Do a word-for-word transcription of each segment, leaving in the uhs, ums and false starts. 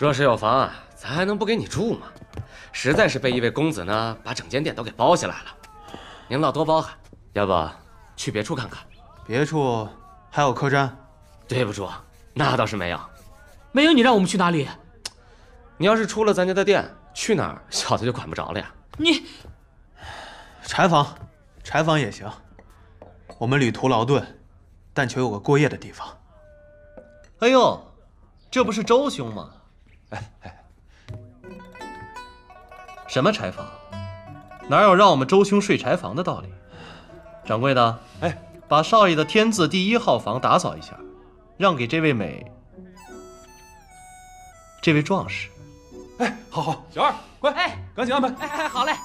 若是有房啊，咱还能不给你住吗？实在是被一位公子呢，把整间店都给包下来了。您老多包涵，要不去别处看看？ 别处还有客栈？ 对不住，那倒是没有。 没有你让我们去哪里？ 你要是出了咱家的店，去哪儿小子就管不着了呀。 你柴房，柴房也行。我们旅途劳顿，但求有个过夜的地方。 哎呦，这不是周兄吗？ 哎哎。 什么柴房？哪有让我们周兄睡柴房的道理？掌柜的，哎，把少爷的天字第一号房打扫一下，让给这位美，这位壮士。 哎，好好，小二，快， 哎， 赶紧安排。 哎哎，好嘞。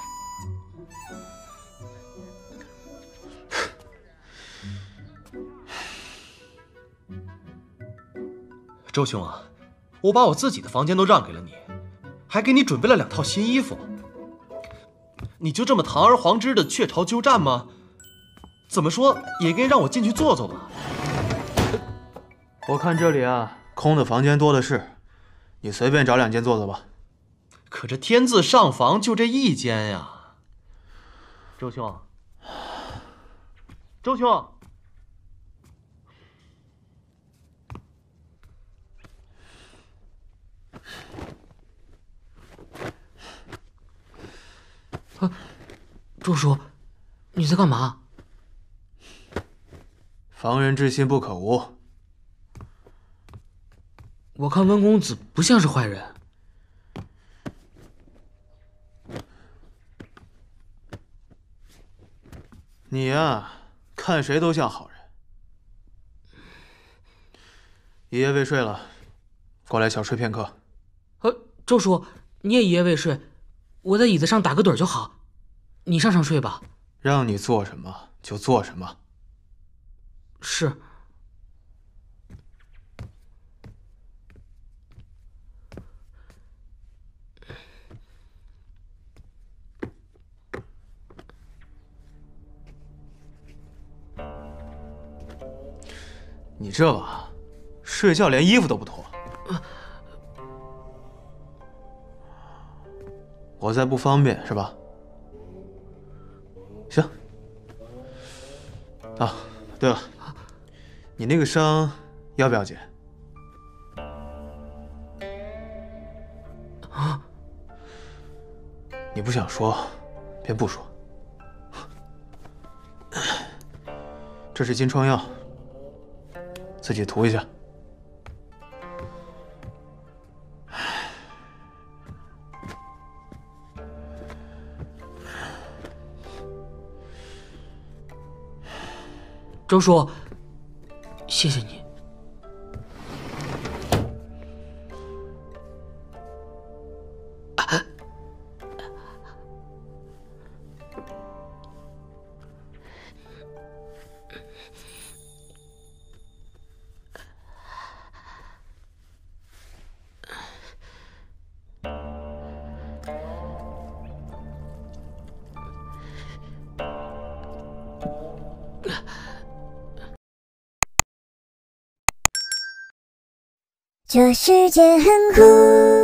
周兄啊，我把我自己的房间都让给了你，还给你准备了两套新衣服。 你就这么堂而皇之的雀巢鸠占吗？怎么说也该让我进去坐坐吧。 我看这里啊，空的房间多的是，你随便找两间坐坐吧。 可这天字上房就这一间呀，周兄，周兄， 啊，周叔，你在干嘛？ 防人之心不可无。 我看温公子不像是坏人。 你呀，看谁都像好人。一夜未睡了，过来小睡片刻。 呃，周叔，你也一夜未睡。 我在椅子上打个盹就好，你上上睡吧。 让你做什么就做什么。 是。 你这娃，睡觉连衣服都不脱。啊 我再不方便是吧？行。啊，对了，你那个伤要不要紧？ 啊？ 你不想说，便不说。这是金疮药，自己涂一下。 周叔，谢谢你。啊、 这世界很酷。